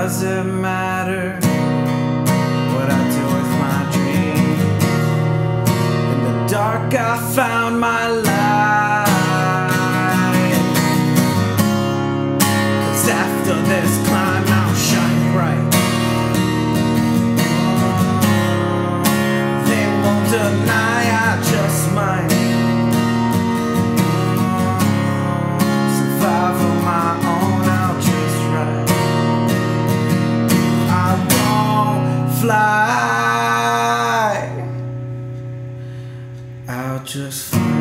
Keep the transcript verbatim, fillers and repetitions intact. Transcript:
does it matter what I do with my dream? In the dark I found my light, 'cause after this climb I'll shine bright. They won't deny, I just might survive on my own. I'll just ride, I won't fly, I'll just fly.